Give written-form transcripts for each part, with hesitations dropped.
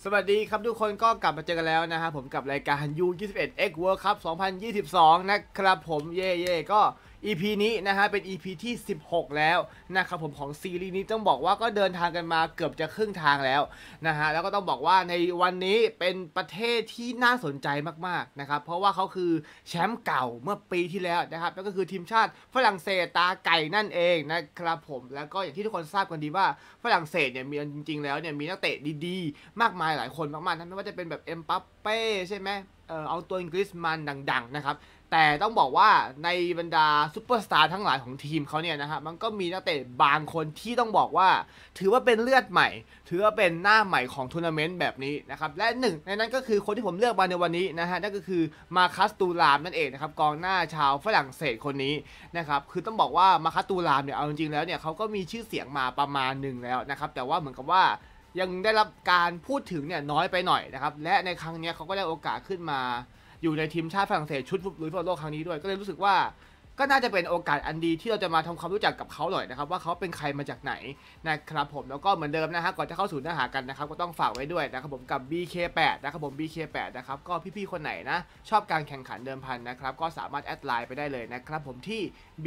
สวัสดีครับทุกคนก็กลับมาเจอกันแล้วนะครับผมกับรายการ U21X World Cup 2022นะครับผมเย่ก็ EP นี้นะฮะเป็น EP ที่16แล้วนะครับผมของซีรีส์นี้ต้องบอกว่าก็เดินทางกันมาเกือบจะครึ่งทางแล้วนะฮะแล้วก็ต้องบอกว่าในวันนี้เป็นประเทศที่น่าสนใจมากๆนะครับเพราะว่าเขาคือแชมป์เก่าเมื่อปีที่แล้วนะครับแล้วก็คือทีมชาติฝรั่งเศสตาไก่นั่นเองนะครับผมแล้วก็อย่างที่ทุกคนทราบกันดีว่าฝรั่งเศสเนี่ยมีจริงๆแล้วเนี่ยมีนักเตะดีๆมากมายหลายคนมากๆนะไม่ว่าจะเป็นแบบเอ็มบัปเป้ใช่ไหมเอาตัวอังกฤษมันดังๆนะครับแต่ต้องบอกว่าในบรรดาซูเปอร์สตาร์ทั้งหลายของทีมเขาเนี่ยนะฮะมันก็มีนักเตะบางคนที่ต้องบอกว่าถือว่าเป็นเลือดใหม่ถือว่าเป็นหน้าใหม่ของทัวร์นาเมนต์แบบนี้นะครับและหนึ่งในนั้นก็คือคนที่ผมเลือกมาในวันนี้นะฮะนั่นก็คือมาคัสตูรามนั่นเองนะครับกองหน้าชาวฝรั่งเศสคนนี้นะครับคือต้องบอกว่ามาคัสตูรามเนี่ยเอาจริงๆแล้วเนี่ยเขาก็มีชื่อเสียงมาประมาณหนึ่งแล้วนะครับแต่ว่าเหมือนกับว่ายังได้รับการพูดถึงเนี่ยน้อยไปหน่อยนะครับและในครั้งนี้เขาก็ได้โอกาสขึ้นมาอยู่ในทีมชาติฝรั่งเศสชุดลุยฟุตบอลโลกครั้งนี้ด้วยก็เลยรู้สึกว่าก็น่าจะเป็นโอกาสอันดีที่เราจะมาทำความรู้จักกับเขาหน่อยนะครับว่าเขาเป็นใครมาจากไหนนะครับผมแล้วก็เหมือนเดิมนะฮะก่อนจะเข้าสู่เนื้อหากันนะครับก็ต้องฝากไว้ด้วยนะครับผมกับ BK8 นะครับผม BK8 นะครับก็พี่ๆคนไหนนะชอบการแข่งขันเดิมพันนะครับก็สามารถแอดไลน์ไปได้เลยนะครับผมที่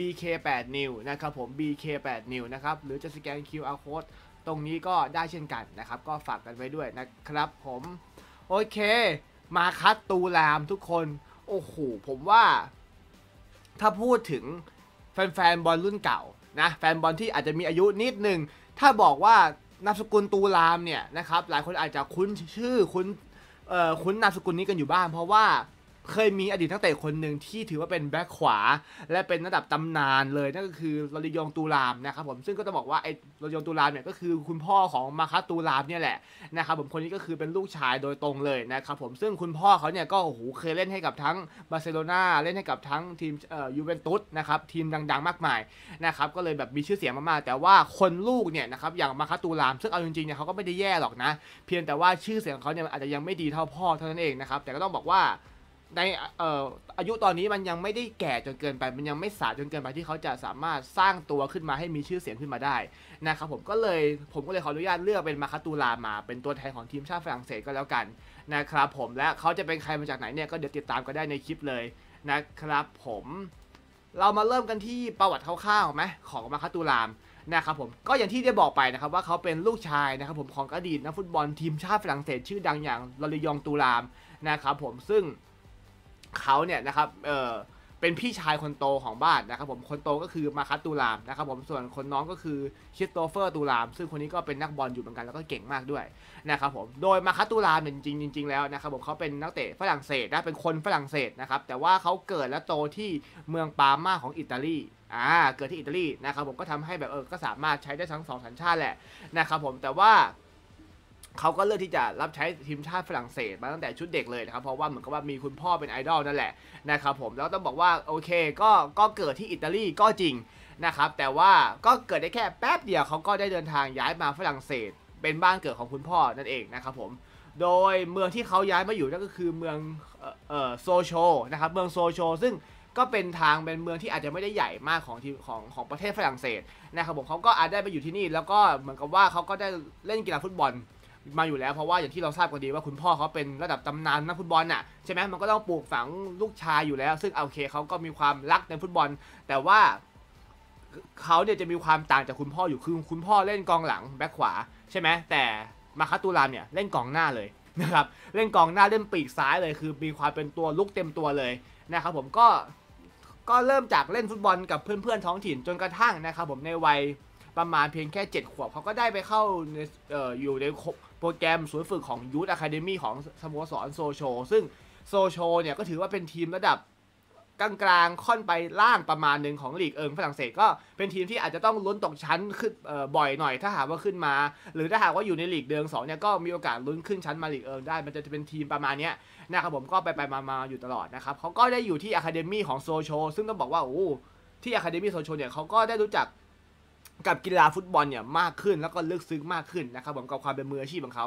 BK8 New นะครับผม BK8 New นะครับหรือจะสแกน QR Code ตรงนี้ก็ได้เช่นกันนะครับก็ฝากกันไว้ด้วยนะครับผมโอเคมาคัดตูรามทุกคนโอ้โหผมว่าถ้าพูดถึงแฟนๆบอลรุ่นเก่านะแฟนบอลที่อาจจะมีอายุนิดนึงถ้าบอกว่านามสกุลตูรามเนี่ยนะครับหลายคนอาจจะคุ้นชื่อคุ้นนามสกุลนี้กันอยู่บ้างเพราะว่าเคยมีอดีตนักเตะคนหนึ่งที่ถือว่าเป็นแบ็คขวาและเป็นระดับตำนานเลยนั่นก็คือลอริยองตูรามนะครับผมซึ่งก็ต้องบอกว่าไอ้ลอริยองตูรามเนี่ยก็คือคุณพ่อของมาคัสตูรามเนี่ยแหละนะครับผมคนนี้ก็คือเป็นลูกชายโดยตรงเลยนะครับผมซึ่งคุณพ่อเขาเนี่ยก็โอ้โหเคยเล่นให้กับทั้งบาร์เซโลนาเล่นให้กับทั้งทีมยูเวนตุสนะครับทีมดังๆมากมายนะครับก็เลยแบบมีชื่อเสียงมากๆแต่ว่าคนลูกเนี่ยนะครับอย่างมาคัสตูรามซึ่งเอาจริงๆเนี่ยเขาก็ไม่ได้แย่หรอกนะเพียงแต่ว่าชื่อเสียงของเขาเนี่ยอาจจะยังไม่ดีเท่าพ่อเท่านั้นเองนะครับแต่ก็ต้องบอกว่าในอายุตอนนี้มันยังไม่ได้แก่จนเกินไปมันยังไม่สายจนเกินไปที่เขาจะสามารถสร้างตัวขึ้นมาให้มีชื่อเสียงขึ้นมาได้นะครับผมก็เลยขออนุญาตเลือกเป็นมาคัสตูรามาเป็นตัวแทนของทีมชาติฝรั่งเศสก็แล้วกันนะครับผมและเขาจะเป็นใครมาจากไหนเนี่ยก็เดี๋ยวติดตามกันได้ในคลิปเลยนะครับผมเรามาเริ่มกันที่ประวัติคร่าวๆไหมของมาคัสตูรามนะครับผมก็อย่างที่ได้บอกไปนะครับว่าเขาเป็นลูกชายนะครับผมของอดีตนักฟุตบอลทีมชาติฝรั่งเศสชื่อดังอย่างลอริยองตูรามนะครับผมซึ่งเขาเนี่ยนะครับเป็นพี่ชายคนโตของบ้านนะครับผมคนโตก็คือมาคัสตูรามนะครับผมส่วนคนน้องก็คือคริสโตเฟอร์ตูรามซึ่งคนนี้ก็เป็นนักบอลอยู่เหมือนกันแล้วก็เก่งมากด้วยนะครับผมโดยมาคัสตูรามเนี่ยจริงๆแล้วนะครับผมเขาเป็นนักเตะฝรั่งเศสนะเป็นคนฝรั่งเศสนะครับแต่ว่าเขาเกิดและโตที่เมืองปาร์มาของอิตาลีเกิดที่อิตาลีนะครับผมก็ทำให้แบบก็สามารถใช้ได้ทั้ง2สัญชาติแหละนะครับผมแต่ว่าเขาก็เลือกที่จะรับใช้ทีมชาติฝรั่งเศสมาตั้งแต่ชุดเด็กเลยนะครับเพราะว่าเหมือนกับว่ามีคุณพ่อเป็นไอดอลนั่นแหละนะครับผมแล้วต้องบอกว่าโอเคก็เกิดที่อิตาลีก็จริงนะครับแต่ว่าก็เกิดได้แค่แป๊บเดียวเขาก็ได้เดินทางย้ายมาฝรั่งเศสเป็นบ้านเกิดของคุณพ่อนั่นเองนะครับผมโดยเมืองที่เขาย้ายมาอยู่นั่นก็คือเมืองโซโชนะครับเมืองโซโชซึ่งก็เป็นเมืองที่อาจจะไม่ได้ใหญ่มากของทีมของประเทศฝรั่งเศสนะครับผมเขาก็อาจได้ไปอยู่ที่นี่แล้วก็เหมือนกับว่าเขาก็ได้เล่นกีฬาฟุตบอลมาอยู่แล้วเพราะว่าอย่างที่เราทราบกันดีว่าคุณพ่อเขาเป็นระดับตำนานนักฟุตบอลน่ะใช่ไหมมันก็ต้องปลูกฝังลูกชายอยู่แล้วซึ่งโอเคเขาก็มีความรักในฟุตบอลแต่ว่าเขาเนี่ยจะมีความต่างจากคุณพ่ออยู่คือคุณพ่อเล่นกองหลังแบ็คขวาใช่ไหมแต่มาคัสตูรามเนี่ยเล่นกองหน้าเลยนะครับเล่นกองหน้าเล่นปีกซ้ายเลยคือมีความเป็นตัวลุกเต็มตัวเลยนะครับผมก็เริ่มจากเล่นฟุตบอลกับเพื่อนๆท้องถิ่นจนกระทั่งนะครับผมในวัยประมาณเพียงแค่7 ขวบเขาก็ได้ไปเข้าอยู่ในโปรแกรมศูนย์ฝึกของยูทอะคาเดมี่ของสโมสรโซโชซึ่งโซโชเนี่ยก็ถือว่าเป็นทีมระดับกลางๆค่อนไปล่างประมาณหนึ่งของลีกฝรั่งเศสก็เป็นทีมที่อาจจะต้องลุ้นตกชั้นขึ้นบ่อยหน่อยถ้าหากว่าขึ้นมาหรือถ้าหากว่าอยู่ในลีกเดิม2เนี่ยก็มีโอกาสลุ้นขึ้นชั้นมาลีกได้มันจะเป็นทีมประมาณนี้นะครับผมก็ไปมาอยู่ตลอดนะครับเขาก็ได้อยู่ที่อะคาเดมี่ของโซโชซึ่งต้องบอกว่าโอ้ที่อะคาเดมี่โซโชเนี่ยเขาก็ได้รู้จักกับกีฬาฟุตบอลเนี่ยมากขึ้นแล้วก็ลึกซึ้งมากขึ้นนะครับผมกับความเป็นมืออาชีพของเขา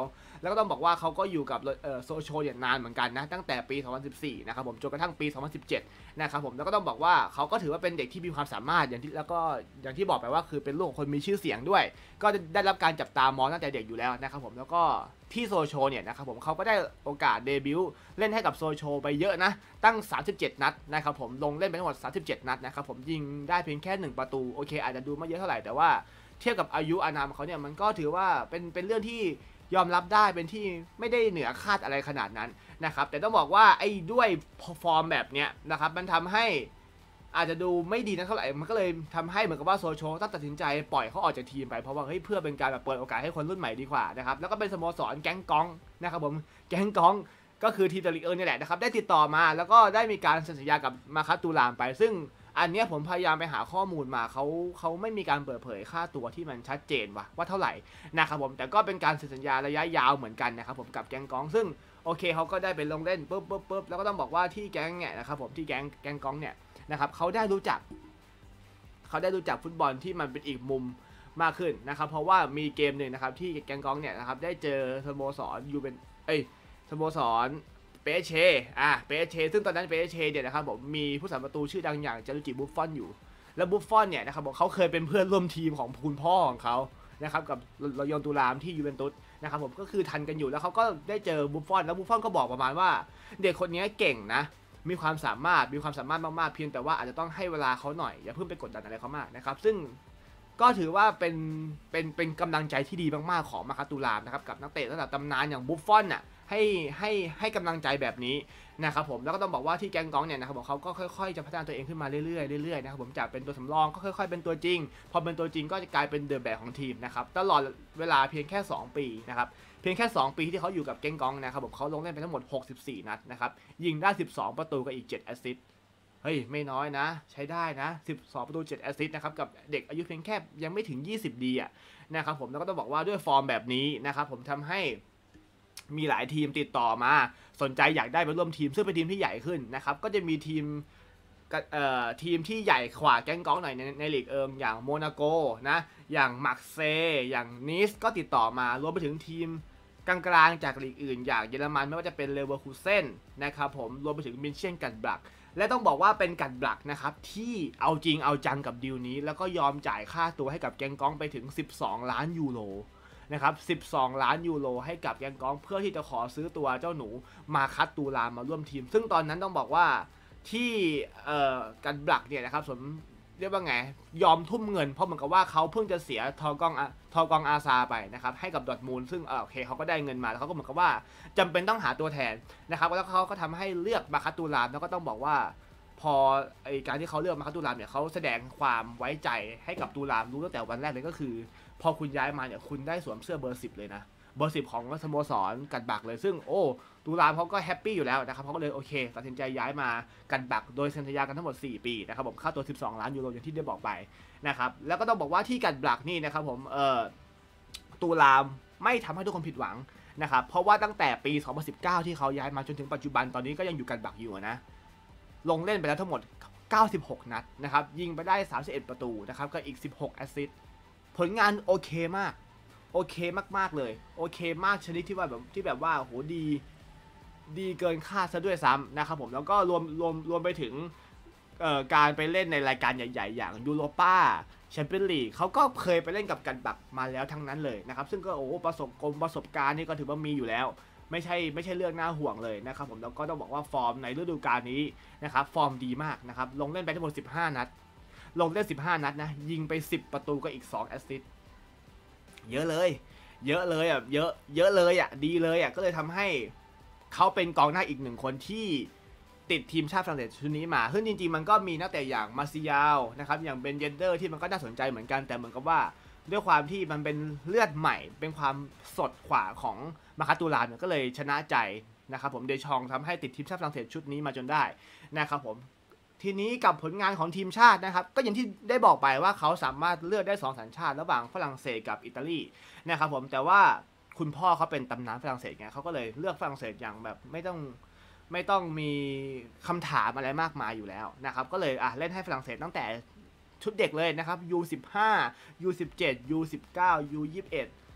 แล้วก็ต้องบอกว่าเขาก็อยู่กับโซโชเนี่ยนานเหมือนกันนะตั้งแต่ปี 2014 นะครับผมจนกระทั่งปี 2017 นะครับผมแล้วก็ต้องบอกว่าเขาก็ถือว่าเป็นเด็กที่มีความสามารถอย่างที่บอกไปว่าคือเป็นลูกของคนมีชื่อเสียงด้วยก็ได้รับการจับตามองตั้งแต่เด็กอยู่แล้วนะครับผมแล้วก็ที่โซโชเนี่ยนะครับผมเขาก็ได้โอกาสเดบิวต์เล่นให้กับโซโชไปเยอะนะตั้ง37 นัดนะครับผมลงเล่นไปทั้งหมด37 นัดนะครับผมยิงได้เพียงแค่1ประตูโอเคอาจจะดูไม่เยอะเท่าไหร่แต่ว่าเทียบกับอายุอานามเขาเนี่ยมันก็ถือว่าเป็นเรื่องที่ยอมรับได้เป็นที่ไม่ได้เหนือคาดอะไรขนาดนั้นนะครับแต่ต้องบอกว่าไอ้ด้วยฟอร์มแบบเนี้ยนะครับมันทำให้อาจจะดูไม่ดีนะเท่าไหร่มันก็เลยทำให้เหมือนกับว่าโซโชต้องตัดสินใจปล่อยเขาออกจากทีมไปเพราะว่าเฮ้ยเพื่อเป็นการแบบเปิดโอกาสให้คนรุ่นใหม่ดีกว่านะครับแล้วก็เป็นสโมสรแก๊งก้องนะครับผมแก๊งก้องก็คือทีมตะลิเอิร์นี่แหละนะครับได้ติดต่อมาแล้วก็ได้มีการเซ็นสัญญากับมาคัตตูรามไปซึ่งอันนี้ผมพยายามไปหาข้อมูลมาเขาไม่มีการเปิดเผยค่าตัวที่มันชัดเจนว่าเท่าไหร่นะครับผมแต่ก็เป็นการเซ็นสัญญาระยะยาวเหมือนกันนะครับผมกับแก๊งก้องซึ่งโอเคเขาก็ได้ไปลงเล่นปุ๊บแล้วก็ต้องบอกว่าที่แก๊งเนี่ยนะครับผมที่แก๊งก้องเนี่ยนะครับเขาได้รู้จักฟุตบอลที่มันเป็นอีกมุมมากขึ้นนะครับเพราะว่ามีเกมหนึ่งนะครับที่แก๊งก้องเนี่ยนะครับได้เจอสโมสรสโมสรเปเชซึ่งตอนนั้นเปเชเนี่ยนะครับผมมีผู้สาประตูชื่อดังอย่างจารุจิบุฟฟอนอยู่แล้วบุฟฟอนเนี่ยนะครับผมเขาเคยเป็นเพื่อนร่วมทีมของคุณพ่อของเขานะครับกับรอยอนตูรามที่ยูเวนตุสนะครับผมก็คือทันกันอยู่แล้วเขาก็ได้เจอบุฟฟอนแล้วบุฟฟอนก็บอกประมาณว่าเด็กคนนี้เก่งนะมีความสามารถมากๆเพียงแต่ว่าอาจจะต้องให้เวลาเขาหน่อยอย่าเพิ่งไปกดดันอะไรเขามากนะครับซึ่งก็ถือว่าเป็นกำลังใจที่ดีมากๆของมาคาตูรามนะครับกับนักเตะระดับตำนานอย่างบุฟฟอนน่ะให้กำลังใจแบบนี้นะครับผมแล้วก็ต้องบอกว่าที่แกงกองเนี่ยนะครับเขาก็ค่อยๆจะพัฒนาตัวเองขึ้นมาเรื่อยๆนะครับผมจากเป็นตัวสำรองก็ค่อยๆเป็นตัวจริงพอเป็นตัวจริงก็จะกลายเป็นเดอะแบกของทีมนะครับตลอดเวลาเพียงแค่2ปีนะครับเพียงแค่2ปีที่เขาอยู่กับแกงกองนะครับผมเขาลงเล่นไปทั้งหมด64นัดนะครับยิงได้12ประตูกับอีก7แอสซิสต์เฮ้ยไม่น้อยนะใช้ได้นะ12ประตู7แอสซิสต์นะครับกับเด็กอายุเพียงแค่ยังไม่ถึง20ดีอ่ะนะครับผมแล้วก็ต้องบอกว่าด้วยฟอร์มแบบนี้นะครับผมทำให้มีหลายทีมติดต่อมาสนใจอยากได้ไปร่วมทีมซึ่งเป็นทีมที่ใหญ่ขึ้นนะครับก็จะมีทีมที่ใหญ่กว่าแก๊งก้องหน่อยในลีกอย่างโมนาโกนะอย่างมักเซอย่างนิสก็ติดต่อมารวมไปถึงทีมกลางๆจากลีกอื่นอย่างเยอรมันไม่ว่าจะเป็นเลเวอร์คูเซ่นนะครับผมรวมไปถึงมินเชนกันบลักและต้องบอกว่าเป็นกันบลักนะครับที่เอาจริงเอาจังกับดีลนี้แล้วก็ยอมจ่ายค่าตัวให้กับแก๊งก้องไปถึง12 ล้านยูโรนะครับ12 ล้านยูโรให้กับแก๊งก้องเพื่อที่จะขอซื้อตัวเจ้าหนูมาคัตตูรามมาร่วมทีมซึ่งตอนนั้นต้องบอกว่าที่กันบลักเนี่ยนะครับผมเรียกว่าไงยอมทุ่มเงินเพราะเหมือนกับว่าเขาเพิ่งจะเสียทอกองอาซาไปนะครับให้กับดอร์ทมูลซึ่งโอเคเขาก็ได้เงินมาแล้วเขาก็เหมือนกับว่าจำเป็นต้องหาตัวแทนนะครับแล้วเขาก็ทำให้เลือกมาคัตตูรามแล้วก็ต้องบอกว่าพอการที่เขาเลือกมาคัตตูรามเนี่ยเขาแสดงความไว้ใจให้กับตูรามรู้ตั้งแต่วันแรกเลยก็คือพอคุณย้ายมาเนี่ยคุณได้สวมเสื้อเบอร์ 10เลยนะเบอร์ 10ของสโมสรกันบักเลยซึ่งตูรามเขาก็แฮปปี้อยู่แล้วนะครับเขาก็เลยโอเคตัดสินใจย้ายมากันบักโดยเซ็นสัญญากันทั้งหมด4 ปีนะครับผมค่าตัว12 ล้านยูโรอย่างที่ได้บอกไปนะครับแล้วก็ต้องบอกว่าที่กันบักนี่นะครับผมตูรามไม่ทำให้ทุกคนผิดหวังนะครับเพราะว่าตั้งแต่ปี 2019 ที่เขาย้ายมาจนถึงปัจจุบันตอนนี้ก็ยังอยู่กันบักอยู่นะลงเล่นไปแล้วทั้งหมด96 นัดนะครับยิงไปได้31ประตูนะครับก็อีก16แอสซิสต์ผลงานโอเคมากเลยโอเคมากชนิดที่แบบว่าโหดีเกินคาดซะด้วยซ้ำนะครับผมแล้วก็รวมไปถึงการไปเล่นในรายการใหญ่ๆอย่างยูโรป้าแชมเปี้ยนลีกเขาก็เคยไปเล่นกับกันบักมาแล้วทั้งนั้นเลยนะครับซึ่งก็ประสบการณ์นี่ก็ถือว่ามีอยู่แล้วไม่ใช่เรื่องน่าห่วงเลยนะครับผมแล้วก็ต้องบอกว่าฟอร์มในฤดูกาลนี้นะครับฟอร์มดีมากนะครับลงเล่นไปทั้งหมด15 นัดลงเล่น15 นัดนะยิงไป10ประตูก็อีก2แอสซิสต์เยอะเลยเยอะเลยดีเลยก็เลยทำให้เขาเป็นกองหน้าอีก1 คนที่ติดทีมชาติฝรั่งเศสชุดนี้มาซึ่งจริงๆมันก็มีนักเตะอย่างมาซิยาลนะครับอย่างเบนเยนเดอร์ที่มันก็น่าสนใจเหมือนกันแต่เหมือนกับว่าด้วยความที่มันเป็นเลือดใหม่เป็นความสดขวาของมาคาตูรามก็เลยชนะใจนะครับผมเดชองทำให้ติดทีมชาติฝรั่งเศสชุดนี้มาจนได้นะครับผมทีนี้กับผลงานของทีมชาตินะครับก็อย่างที่ได้บอกไปว่าเขาสามารถเลือกได้2 สัญชาติระหว่างฝรั่งเศสกับอิตาลีนะครับผมแต่ว่าคุณพ่อเขาเป็นตำนานฝรั่งเศสไงเขาก็เลยเลือกฝรั่งเศสอย่างแบบไม่ต้องมีคำถามอะไรมากมายอยู่แล้วนะครับก็เลยเล่นให้ฝรั่งเศสตั้งแต่ชุดเด็กเลยนะครับ U15 U17 U19 U21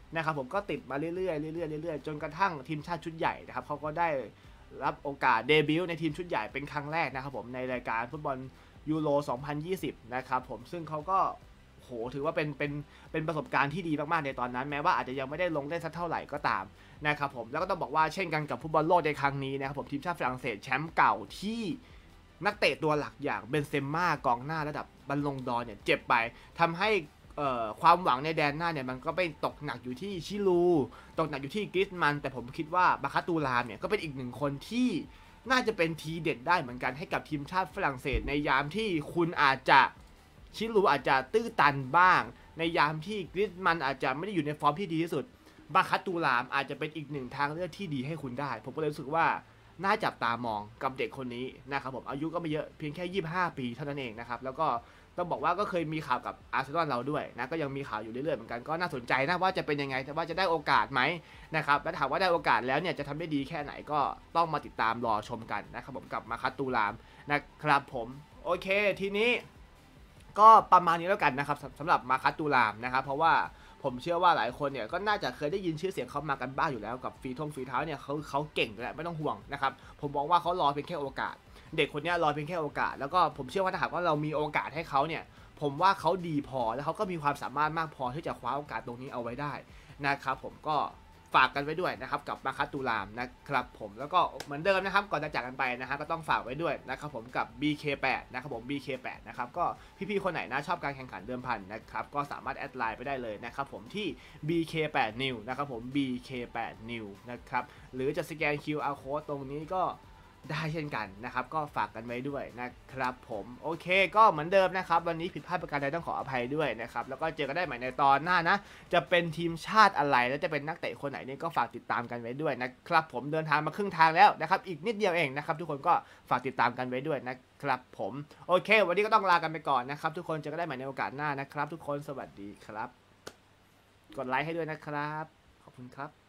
นะครับผมก็ติดมาเรื่อยๆเรื่อยๆจนกระทั่งทีมชาติชุดใหญ่นะครับเขาก็ได้รับโอกาสเดบิวต์ในทีมชุดใหญ่เป็นครั้งแรกนะครับผมในรายการฟุตบอลยูโร 2020 นะครับผมซึ่งเขาก็โหถือว่าเป็นประสบการณ์ที่ดีมากๆในตอนนั้นแม้ว่าอาจจะยังไม่ได้ลงเล่นสักเท่าไหร่ก็ตามนะครับผมแล้วก็ต้องบอกว่าเช่นกันกับฟุตบอลโลกในครั้งนี้นะครับผมทีมชาติฝรั่งเศสแชมป์เก่าที่นักเตะตัวหลักอย่างเบนเซม่ากองหน้าระดับบัลลงดอร์เนี่ยเจ็บไปทำให้ความหวังในแดนหน้าเนี่ยมันก็ไปตกหนักอยู่ที่ชิลูตกหนักอยู่ที่กริซมันแต่ผมคิดว่าบาคาตูรามเนี่ยก็เป็นอีกหนึ่งคนที่น่าจะเป็นทีเด็ดได้เหมือนกันให้กับทีมชาติฝรั่งเศสในยามที่คุณอาจจะชิลูอาจจะตื้อตันบ้างในยามที่กริซมันอาจจะไม่ได้อยู่ในฟอร์มที่ดีที่สุดบาคาตูรามอาจจะเป็นอีกหนึ่งทางเลือกที่ดีให้คุณได้ผมก็เลยรู้สึกว่าน่าจับตามองกับเด็กคนนี้นะครับผมอายุก็ไม่เยอะเพียงแค่25 ปีเท่านั้นเองนะครับแล้วก็ต้องบอกว่าก็เคยมีข่าวกับอาร์เซนอลเราด้วยนะก็ยังมีข่าวอยู่เรื่อยๆเหมือนกันก็น่าสนใจนะว่าจะเป็นยังไงแต่ว่าจะได้โอกาสไหมนะครับและถามว่าได้โอกาสแล้วเนี่ยจะทำได้ดีแค่ไหนก็ต้องมาติดตามรอชมกันนะครับผมกับมาคัตตูรามนะครับผมโอเคทีนี้ก็ประมาณนี้แล้วกันนะครับสำหรับมาคัตตูรามนะครับเพราะว่าผมเชื่อว่าหลายคนเนี่ยก็น่าจะเคยได้ยินชื่อเสียงเขามากันบ้างอยู่แล้วกับฝีเท้าเนี่ยเขาเก่งอยู่แล้วไม่ต้องห่วงนะครับผมบอกว่าเขารอเพียงแค่โอกาสเด็กคนนี้รอเพียงแค่โอกาสแล้วก็ผมเชื่อว่าถ้าหากว่าเรามีโอกาสให้เขาเนี่ยผมว่าเขาดีพอแล้วเขาก็มีความสามารถมากพอที่จะคว้าโอกาสตรงนี้เอาไว้ได้นะครับผมก็ฝากกันไว้ด้วยนะครับกับมาคัตตูรามนะครับผมแล้วก็เหมือนเดิมนะครับก่อนจะจากกันไปนะฮะก็ต้องฝากไว้ด้วยนะครับผมกับ BK8 นะครับผม BK8 นะครับก็พี่ๆคนไหนนะชอบการแข่งขันเดิมพันนะครับก็สามารถแอดไลน์ไปได้เลยนะครับผมที่ BK8 New นะครับผม BK8 New นะครับหรือจะสแกน QR Code ตรงนี้ก็ได้เช่นกันนะครับก็ฝากกันไว้ด้วยนะครับผมโอเคก็เหมือนเดิมนะครับวันนี้ผิดพลาดประการใดต้องขออภัยด้วยนะครับแล้วก็เจอกันได้ใหม่ในตอนหน้านะจะเป็นทีมชาติอะไรแล้วจะเป็นนักเตะคนไหนนี่ก็ฝากติดตามกันไว้ด้วยนะครับผมเดินทางมาครึ่งทางแล้วนะครับอีกนิดเดียวเองนะครับทุกคนก็ฝากติดตามกันไว้ด้วยนะครับผมโอเควันนี้ก็ต้องลากันไปก่อนนะครับทุกคนเจอกันได้ใหม่ในโอกาสหน้านะครับทุกคนสวัสดีครับกดไลค์ให้ด้วยนะครับขอบคุณครับ